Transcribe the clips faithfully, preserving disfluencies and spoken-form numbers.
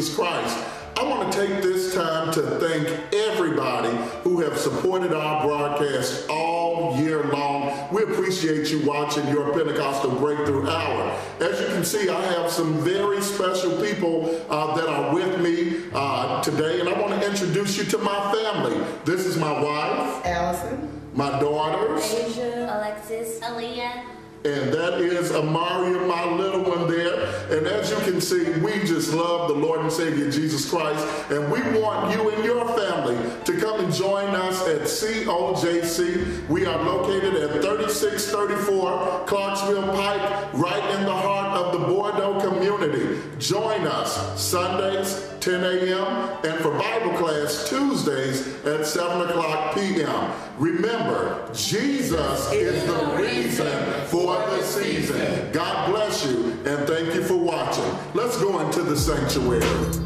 Jesus Christ. I want to take this time to thank everybody who have supported our broadcast all year long. We appreciate you watching your Pentecostal Breakthrough Hour. As you can see, I have some very special people uh, that are with me uh, today, and I want to introduce you to my family. This is my wife, Allison, my daughters, Asia, Alexis, Aaliyah, and that is Amaria, my little one there. And as you can see, we just love the Lord and Savior Jesus Christ. And we want you and your family to come and join us at C O J C. We are located at thirty-six thirty-four Clarksville Pike, right in the heart of the Bordeaux community. Join us Sundays, ten a m and for Bible class Tuesdays at seven o'clock p m Remember, Jesus is the reason for the season. God bless you, and thank you for watching. Let's go into the sanctuary.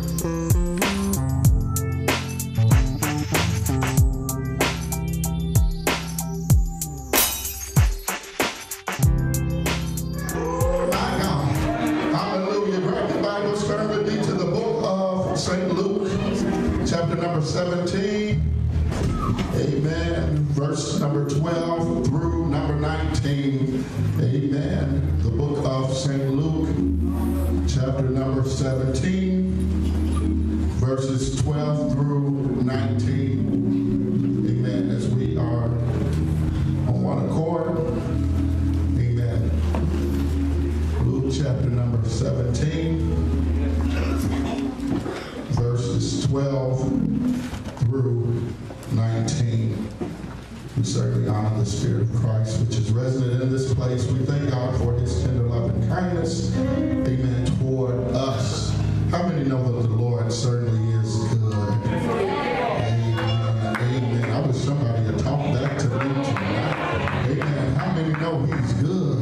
seventeen, amen, verse number twelve through number nineteen, amen. The book of Saint Luke, chapter number seventeen, verses twelve through nineteen, amen, as we are on one accord, amen. Luke chapter number seventeen, verses twelve through nineteen. We certainly honor the Spirit of Christ, which is resident in this place. We thank God for his tender love and kindness, amen, toward us. How many know that the Lord certainly is good? Amen, amen. I wish somebody had talked back to me tonight. Amen. How many know he's good?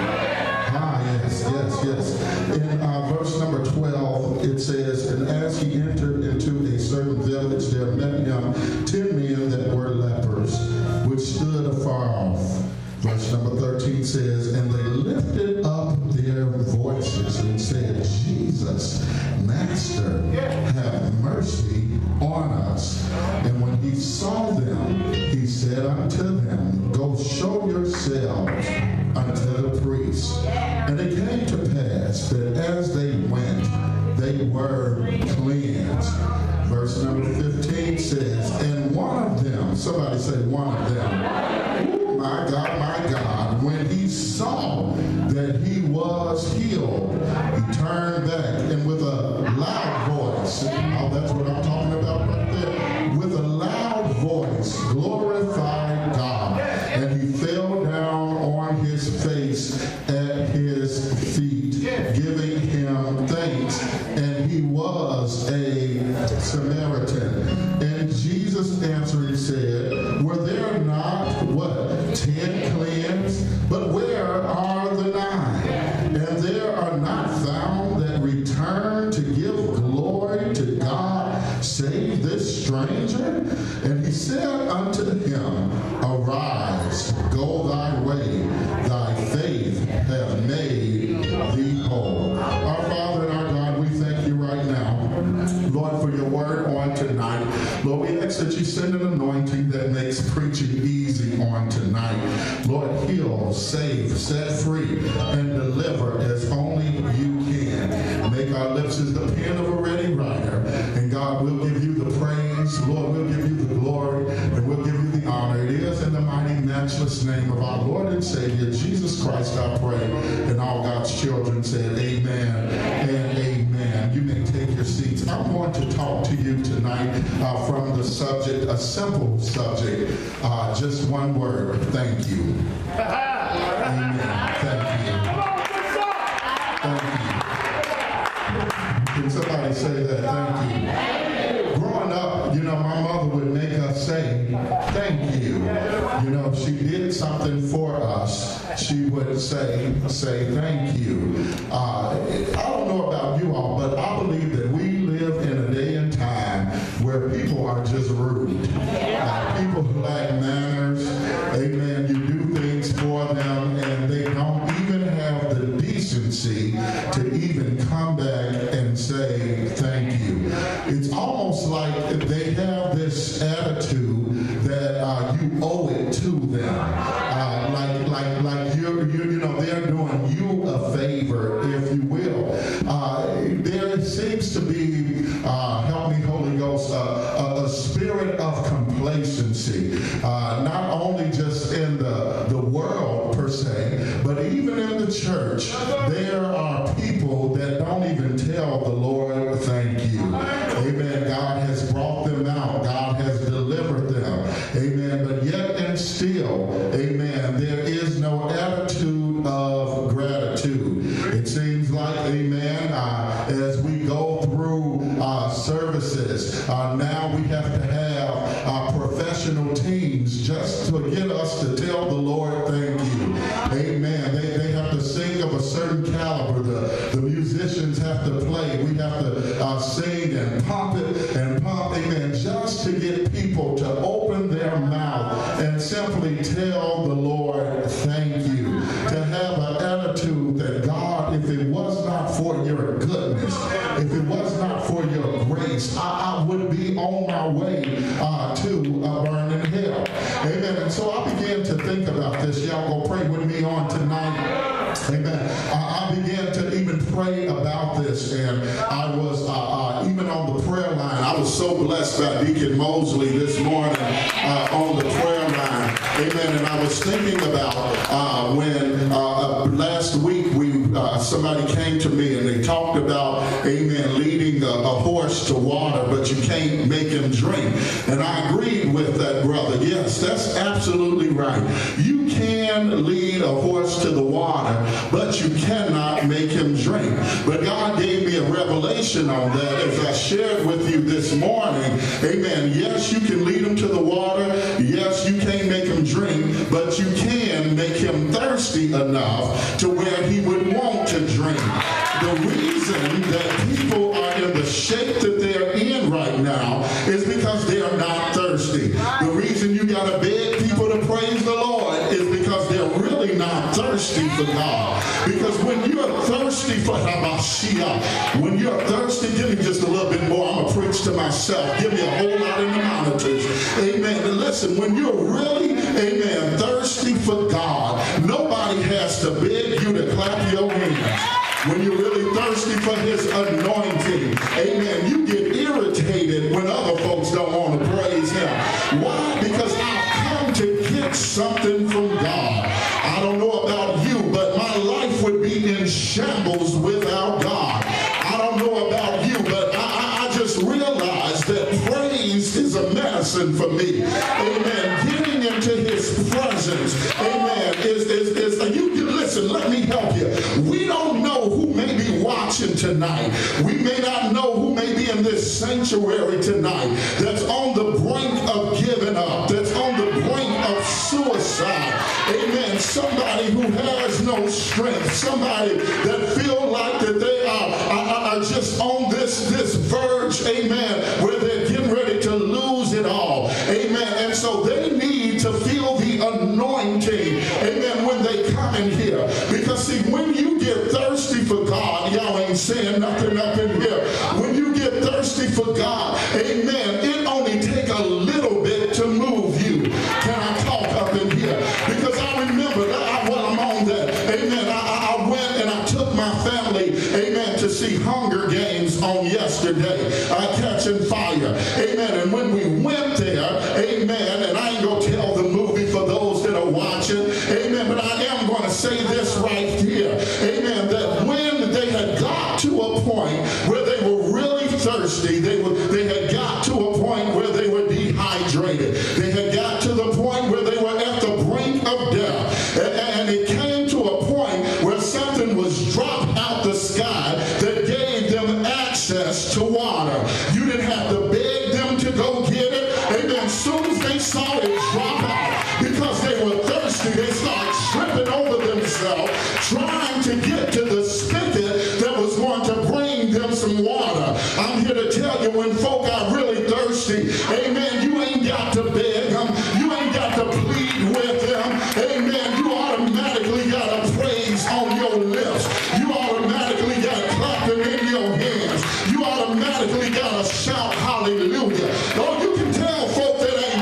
Ah, yes, yes, yes. In uh, verse number twelve, it says, and as he entered into a certain village, there met him ten men that were lepers, which stood afar off. Verse number thirteen says, and they lifted up their voices and said, Jesus, Master, have mercy on us. And when he saw them, he said unto them, go show yourselves unto the priests. And it came to pass that as they went, they were cleansed. Verse number fifteen says, and one of them, somebody say one of them, oh my God, my God, when he saw that he was healed, he turned back and with a loud voice, oh, that's what I'm talking about right there, with a loud voice, glorified God. And he fell down on his face at his feet, giving him thanks. And he was a Samaritan. And Jesus answering said, were there not, what, ten cleansed? But where are the nine? And there are not found that return to give glory to God, save this stranger? And he said unto him, arise, go thy way, thy faith hath made thee whole. Our Father and our God, we thank you right now, Lord, for your word on tonight. Lord, we ask that you send an anointing that makes preaching easy on tonight. Lord, heal, save, set free, and deliver as only you can. Make our lips as the pen of a ready writer. And God, we'll give you the praise. Lord, we'll give you the glory, and we'll give you the honor. It is in the mighty, matchless name of our Lord and Savior, Jesus Christ, I pray. And all God's children said amen and amen. You may take your seats. I'm going to talk to you tonight uh, from the subject, a simple subject, uh, just one word, thank you. Amen. Thank you. Thank you. Can somebody say that? Thank you. Growing up, you know, my mother would make us say, thank you. You know, if she did something for us, she would say, say thank you. Uh, I don't know about you all, but I believe that we live in a day and time where people are just rude. Uh, people who lack manners, amen, you do things for them and they don't even have the decency to even come back and say thank you. attitude that uh, you owe it to them. Uh, like, like, like you're, you you know, they're doing you a favor, if you will. Uh, there seems to be, uh, help me, Holy Ghost, uh, a, a spirit of complacency, uh, not only just in the, the world per se, but even in the church. There are people that don't even tell the Lord thank you. Amen. God has brought them out. God has delivered them. Amen. But yet and still, amen, there is no attitude of gratitude. It seems like, amen, uh, as we go through uh, services, uh, now we have to have uh, professional teams just to get us to tell the Lord thank you. Amen. They, they have to sing of a certain caliber. The, the musicians have to play. We have to uh, sing and pump it and pump, amen, just to get people to open their mouth and simply tell the Lord thank you. To have an attitude that, God, if it was not for your goodness, if it was not for your grace, I, I would be on my way uh, to a burning hell. Amen. And so I began to think about this. Y'all go pray with me on tonight. Amen. I, I began to even pray about this, and I was uh, uh, even on the prayer line. I was so blessed by Deacon Mosley this morning uh, on the prayer line. Amen. And I was thinking about uh, when uh, last week we uh, somebody came to me and they talked about, amen, leading a, a horse to water, but you can't make him drink. And I agreed with that brother. Yes, that's absolutely right. You can lead a horse to the water, but you cannot make him drink. But God gave me a revelation on that as I shared with you this morning. Amen. Yes, you can lead him to the water. Yes, you can't make him drink, but you can make him thirsty enough to where he would want to drink. The reason that people are in the shape that they're in right now is because they are not thirsty. The reason you got to beg people to praise the Lord is because they're really not thirsty for God. Because when you're thirsty for Hamashiach, when you're thirsty, give me just a little bit more. I'm going to preach to myself. Give me a whole lot in the monitors. Amen. And listen, when you're really, amen, thirsty for God, nobody has to beg you to clap your hands. When you're really thirsty for his anointing, amen, you get irritated when other folks don't want to praise him. Why? Because I've come to get something from God. I don't know about you, but my life would be in shambles without God. I don't know about you, but I, I, I just realized that praise is a medicine for me. Amen. Getting into his presence, amen, is, is, is you can listen, let me help you. We don't know who may be watching tonight. We may not know who may be in this sanctuary tonight that's on the brink of giving up, that's on the brink of suicide. Amen. Somebody who has no strength, somebody that feel like that they are, are, are just on this, this verge, amen, where they're getting ready to lose it all. Amen. And so they need to feel the anointing, amen, when they come in here. Because see, when you get thirsty for God, y'all ain't saying nothing up in here. When you get thirsty for God, amen, it only take a little bit to move you. Can I talk up in here? Because I remember that I, while I'm on that, amen, I, I went and I took my family, amen, to see Hunger Games on yesterday. I Catching Fire. Amen. And when we went there, amen, and I ain't going to tell the movie for those that are watching, amen, but I am going to say this right here, amen, that when they had got to a point where they were really thirsty, they were they had got to a point where they were dehydrated. They had got to the point where they were at the brink of death. And, and it came to a point where something was dropped out the sky that gave them access to water. You didn't have to beg them to go get it. Amen. As soon as they saw it drop out, because they were thirsty, they started tripping over themselves, trying to get to the spigot that was going to bring them some water. I'm here to tell you, when folk are really thirsty, amen, you ain't got to beg them. You ain't got to plead with them. Amen. You automatically got a praise on your lips. You automatically got clapping in your hands. You automatically got to shout hallelujah. Oh, you can tell folk that ain't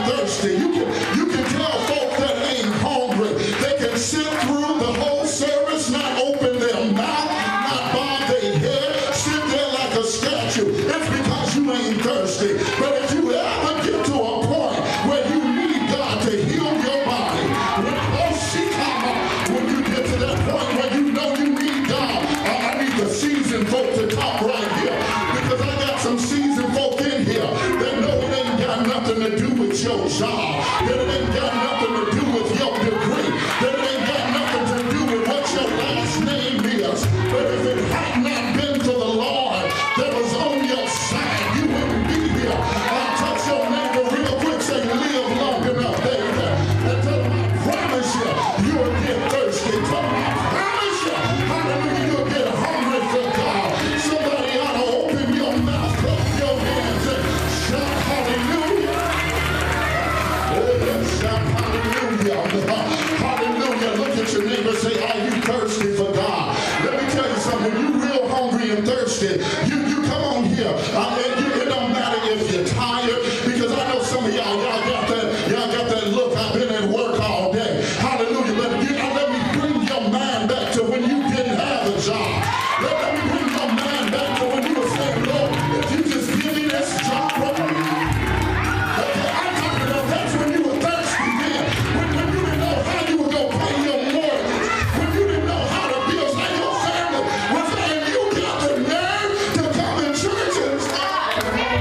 thirsty. You can, you can tell folk that ain't hungry. They can sit through the whole service, not open their mouth, not bob their head, sit there like a statue. It's because you ain't thirsty. But if you ever get to a point where you need God to heal your body, when, oh, she come up, when you get to that point where you know you need God, I, I need the seasoned folk to talk right here, because I got some seasoned folk in here that know it ain't got nothing to do with your job, that it ain't got nothing to do with your degree, that it ain't got nothing to do with what your last name is. But if it had not been for the Lord that was on your side, you wouldn't be here. I'll touch your neighbor real quick, say, live long enough, baby. And tell them, I promise you, you'll get thirsty. Tell them, I promise you, hallelujah, you'll get hungry for God. Somebody ought to open your mouth, clap your hands, and shout hallelujah. Oh, yes, shout hallelujah. Hallelujah. Look at your neighbor, say, are you thirsty for God? Let me tell you something. When you real hungry and thirsty, you, you come on here. I mean, you, it don't matter if you're tired, because I know some of y'all, y'all got that, y'all got that look. I've been at work all day. Hallelujah. Let, you, let me bring your mind back to when you didn't have a job. Let, let me bring your mind back to when you were saying, Lord, if you just give me this job, what do you Okay, I'm talking about that's when you were thirsty then. When, when you didn't know how you were going to pay your mortgage. When you didn't know how to build, like your family was saying, you got the nerve to come in church and start.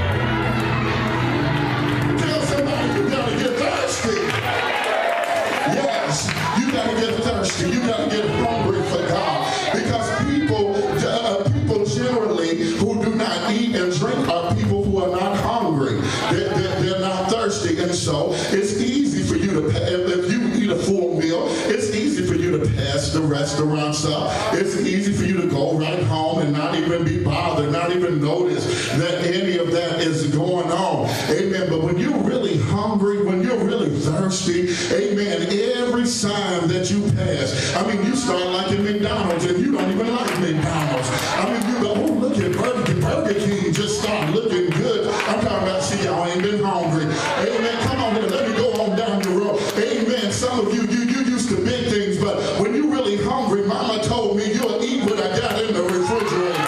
Tell somebody you got to get thirsty. Yes, you got to get thirsty. You got to get hungry for God. Because people, uh, people generally who do not eat and drink are people who are not hungry. They're, they're, they're not thirsty. And so it's easy for you to, if you eat a full meal, it's easy for you to pass the restaurants up. It's easy for you to go right home and not even be bothered, not even notice that any of that is going on. Amen. But when you're really hungry, when you're really thirsty, amen, every sign that you pass, I mean, you start liking McDonald's and you don't even like McDonald's. I mean, you go, oh, look at Burger, Burger King just started looking good. I'm talking about, see, y'all ain't been hungry. Amen. Come on here, let me go on down the road. Amen. Some of you, you, you used to big things, but when you're really hungry, Mama told me you'll eat what I got in the refrigerator.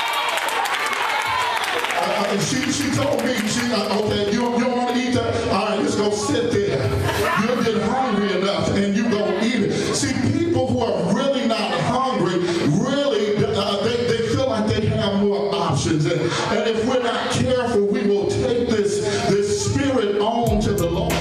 Uh, she, she told me, she, uh, okay, you, you don't want to eat that? All right, let's go sit there. You'll get hungry enough and you go eat it. See, people who are really not hungry, really, uh, they, they feel like they have more options. And, and if we're not careful, we will take this, this spirit on to the Lord.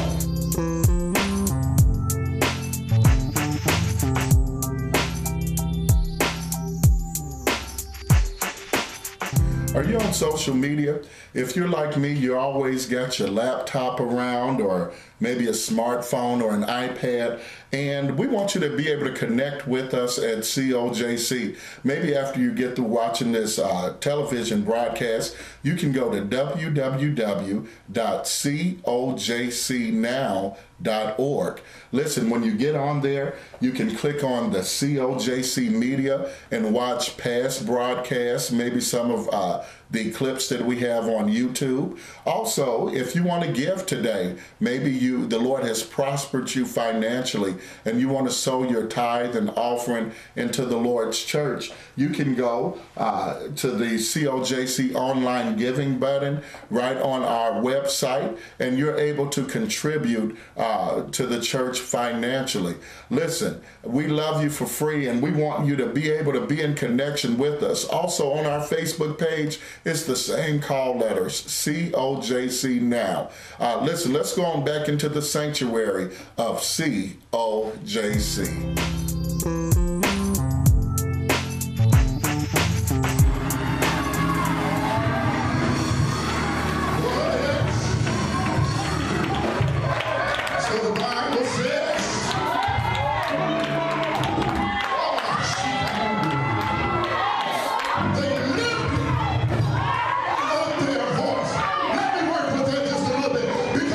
Are you on social media? If you're like me, you always got your laptop around, or maybe a smartphone or an iPad, and we want you to be able to connect with us at C O J C. Maybe after you get through watching this uh, television broadcast, you can go to w w w dot c o j c now dot org. Listen, when you get on there, you can click on the C O J C Media and watch past broadcasts, maybe some of uh, the clips that we have on YouTube. Also, if you want to give today, maybe you the Lord has prospered you financially and you want to sow your tithe and offering into the Lord's church, you can go uh, to the C O J C online giving button right on our website, and you're able to contribute uh, to the church financially. Listen, we love you for free, and we want you to be able to be in connection with us. Also on our Facebook page, it's the same call letters, C O J C Now. Uh, listen, let's go on back into the sanctuary of C O J C.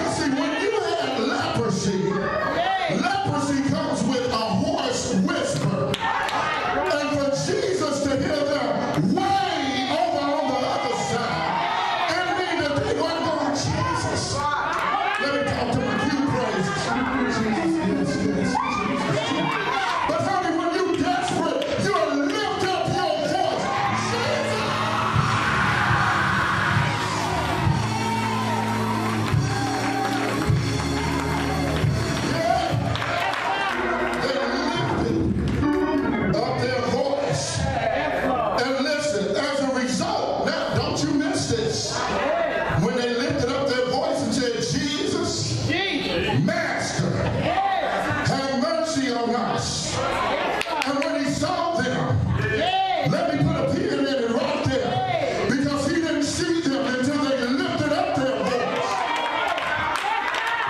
Leprosy comes with a hoarse whisper.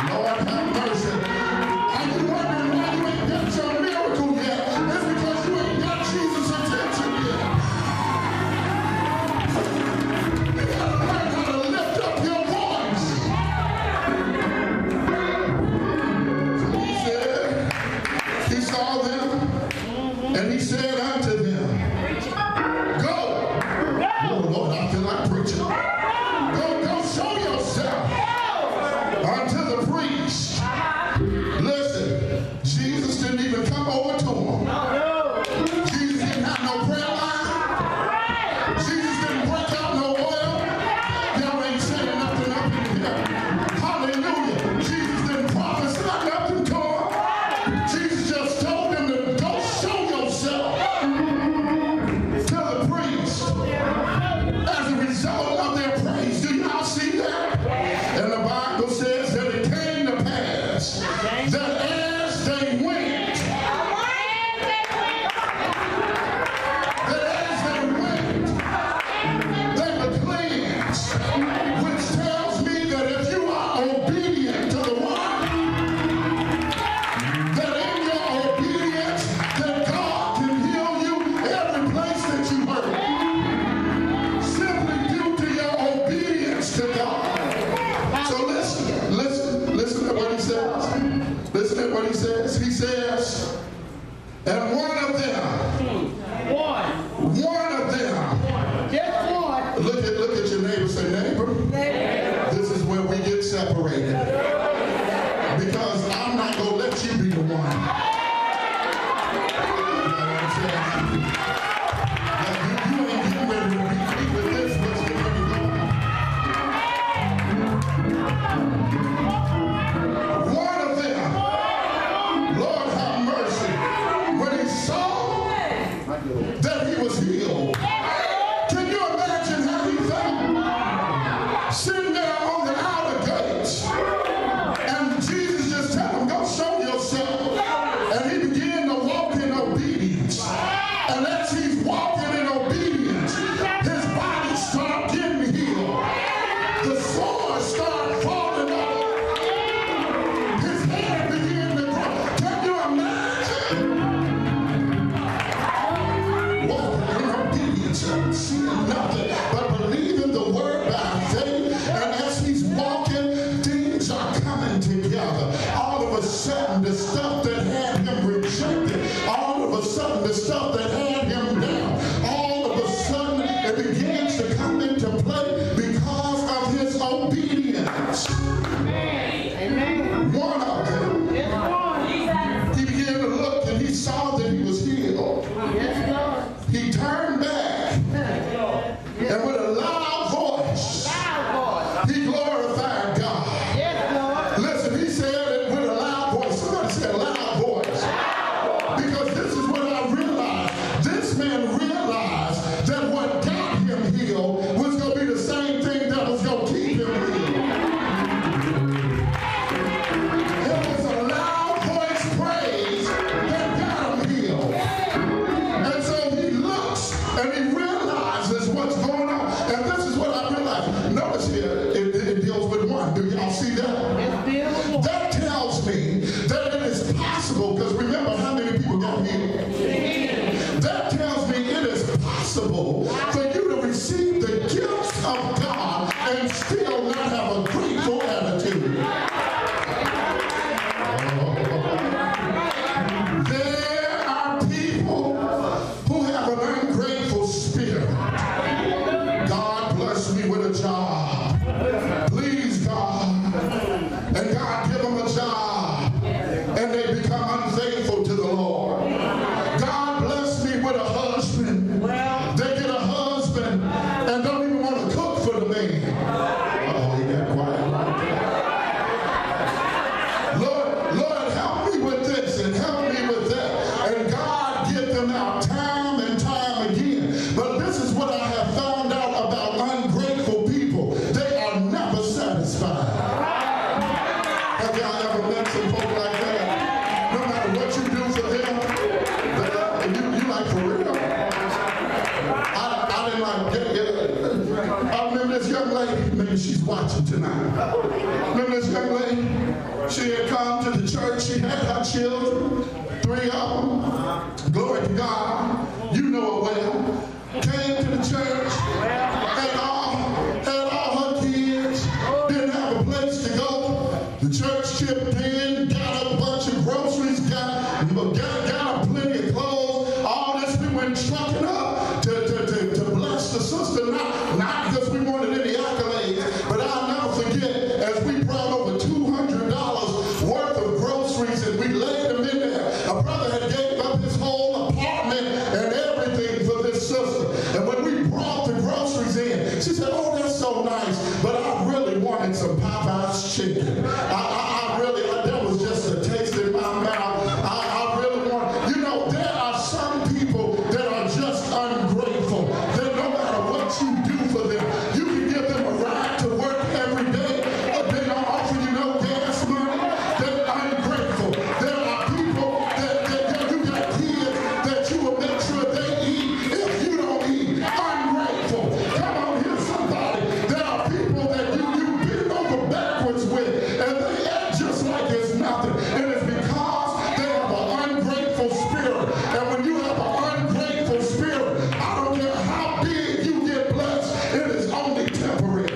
Lord have mercy. And you wondering why you ain't got your miracle yet. It's because you ain't got Jesus' attention yet. You gotta learn how to lift up your voice. So he said, he saw them, and he said unto them, go. Oh Lord, I feel like preaching. Go, go show yourself unto the priest. Listen, Jesus didn't even come over to him. Jesus didn't have no prayer line. Jesus didn't break out no oil. Y'all ain't saying nothing up in here. Hallelujah. Jesus didn't prophesy nothing to him. Jesus just told them to go show yourself to the priest. As a result of their praise, do y'all see that? And the Bible says that it came to pass that as they went, that as they went, they were cleansed, which tells me that if you are obedient to the one, that in your obedience, that God can heal you every place that you hurt. Simply due to your obedience to God. So listen, listen, listen to what he says. Listen to what he says. He says, and one of them, One. one of them, Just one. look at look at your neighbor, say, neighbor, this is where we get separated. Because I'm not going to let you be the one. You know what I'm saying? Like, you, you ain't getting ready to be free with this. What's getting ready to go on? One of them, Lord have mercy, when he saw that he was healed, can you imagine how he felt? Sitting there on the outer gates, and Jesus just told him, go show yourself. And he began to walk in obedience. And as he's walking in obedience, his body started getting healed. The sores started falling off. His hair began to grow. Can you imagine? Walking in obedience and seeing nothing but believing the word by faith. And as he's walking, things are coming together. All of a sudden, the stuff that had him rejected, all of a sudden, the stuff that had him down, all of a sudden, it begins to come into play because of his obedience. Amen. One of them, Just one. he began to look and he saw that he was healed. Yes, Lord. He turned back and with a loud voice, Loud voice. he glorified God. Yes, Lord. Listen, he said it with a loud voice. Somebody said loud voice. Because this is what I realized. This man realized that what got him healed was going to be the same thing that was going to keep him healed. It was a loud voice praise that got him healed. And so he looks and he realizes what's going on. And this is what I realized. Notice here, it, it deals with one. Do y'all see that? It's still one. That tells me that it is possible, because remember how many people got healed? That tells me it is possible for you to receive the gifts of God and still not have a grateful attitude. There are people who have an ungrateful spirit. God bless me with a job. Please, God. And God give them a job. And they become unfaithful to the Lord. God bless me with a husband. They get a husband and don't even want to cook for the man. Oh, he got quiet like that. Lord, Lord, help me with this and help me with that. And God get them out time and time again. But this is what I have found out about ungrateful people. They are never satisfied. Have y'all ever met some folk like that? No matter what you do for them, they- you, you like for real. I, I didn't like, yeah, yeah. I remember this young lady, maybe she's watching tonight. Remember this young lady? She had come to the church. She had her children, three of them. Glory to God. You know it well. Came to the church, had all, had all her kids, didn't have a place to go. The church chipped in, got a bunch of groceries, got, got, got plenty of clothes. All this we went trucking up to, to, to, to bless the sister, not, not because we wanted any accolades, but I'll never forget as we brought over two hundred dollars worth of groceries and we laid them in there. A brother had gave up his whole apartment and everything for this sister. And when we brought the groceries in, she said, oh, that's so nice, but I really wanted some Popeye's chicken. I, I, I really, that was just a taste in my mouth. I, I really want, you know, there are some people that are just ungrateful. That no matter what you do for them, you can give them a ride to work every day, but they don't offer you no gas money. They're ungrateful. There are people that, that, that you got kids that you will make sure they eat if you don't eat. Ungrateful. Come on here, somebody. There are people that you, you bend over backwards with, and they act just like it's nothing. And it's because they have an ungrateful spirit. And when you have an ungrateful spirit, I don't care how big you get blessed, it is only temporary.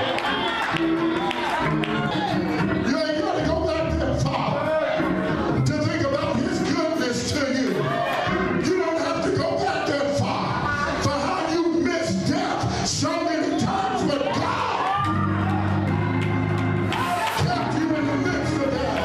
You ain't got to go back that far to think about his goodness to you. You don't have to go back that far for how you missed death so many times, but God kept you in the midst of that.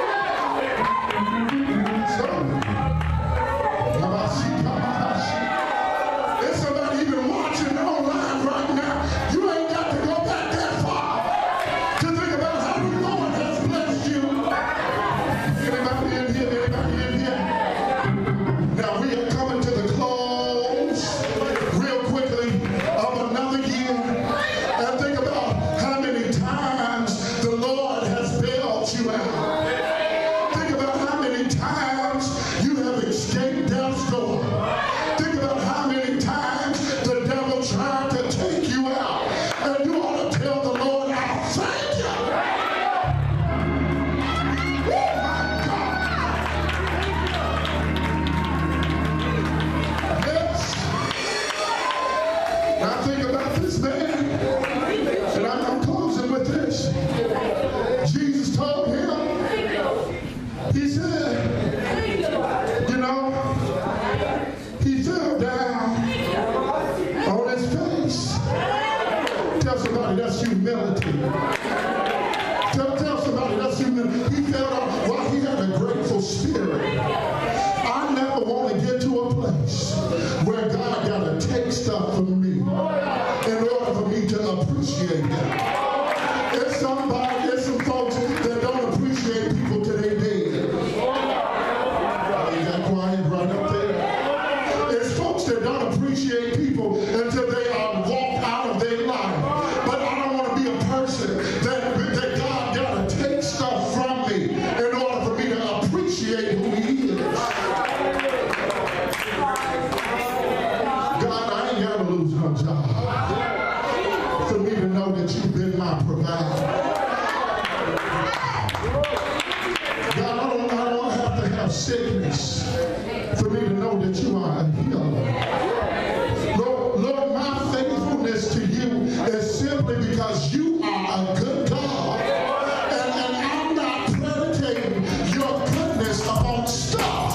So, there's somebody even watching online right now. You ain't got to go back that far to think about how the Lord has blessed you. Anybody in here? Anybody in here? Now we are coming to the close real quickly of another year. And think about how many times the Lord has bailed you out. Think about how many times you have escaped death's door. Think about how many times the devil tried to take you out. And you ought to tell the Lord, I thank you. Oh my God. Yes. Now think about this man. And I'm, I'm closing with this. Jesus told him, he said, you know, he fell down on his face. Tell somebody that's humility. Tell, tell somebody that's humility. He fell down while he had a grateful spirit. I never want to get to a place where God got to take stuff from me in order for me to appreciate him. It's somebody, it's some folks that don't appreciate people till they dead. You got quiet right up there. It's folks that don't appreciate people until they are walked out of their life. But I don't want to be a person that, that God got to take stuff from me in order for me to appreciate who he is. God, I ain't got to lose my job for me to know that you've been my provider. God, I don't, I don't have to have sickness for me to know that you are a healer. Lord, Lord, my faithfulness to you is simply because you are a good God. And, and I'm not predicating your goodness upon stuff.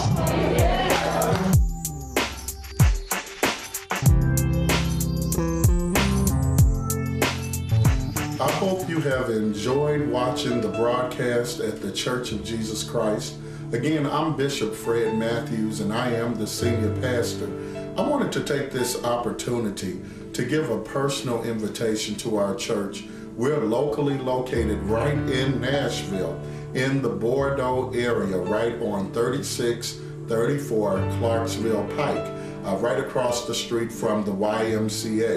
I hope you have enjoyed watching the broadcast at the Church of Jesus Christ. Again, I'm Bishop Fred Matthews, and I am the senior pastor. I wanted to take this opportunity to give a personal invitation to our church. We're locally located right in Nashville, in the Bordeaux area, right on thirty-six thirty-four Clarksville Pike, uh, right across the street from the Y M C A.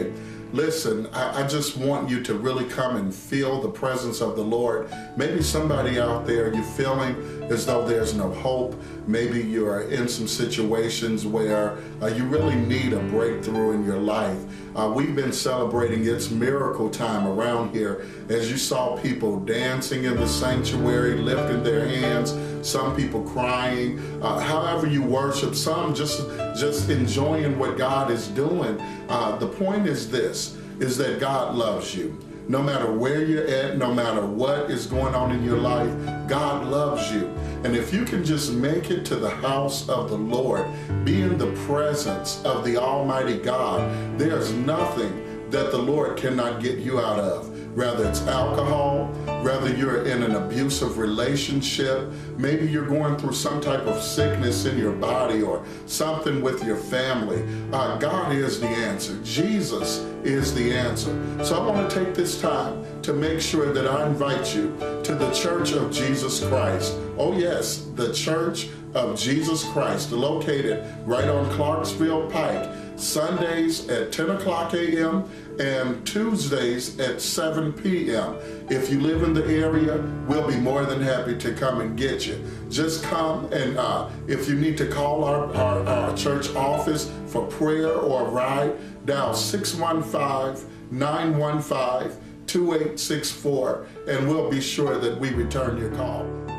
listen, I, I just want you to really come and feel the presence of the Lord. Maybe somebody out there, you're feeling as though there's no hope. Maybe you're in some situations where uh, you really need a breakthrough in your life. Uh, we've been celebrating It's Miracle Time around here, as you saw people dancing in the sanctuary, lifting their hands, some people crying, uh, however you worship, some just, just enjoying what God is doing. Uh, the point is this, is that God loves you. No matter where you're at, no matter what is going on in your life, God loves you. And if you can just make it to the house of the Lord, be in the presence of the Almighty God, there's nothing that the Lord cannot get you out of. Whether it's alcohol, whether you're in an abusive relationship, maybe you're going through some type of sickness in your body or something with your family. Uh, God is the answer. Jesus is the answer. So I want to take this time to make sure that I invite you to the Church of Jesus Christ. Oh yes, the Church of Jesus Christ, located right on Clarksville Pike, Sundays at ten o'clock a m and Tuesdays at seven p m If you live in the area, we'll be more than happy to come and get you. Just come, and uh, if you need to call our, our, our church office for prayer or a ride, dial six one five, nine one five, two eight six four, and we'll be sure that we return your call.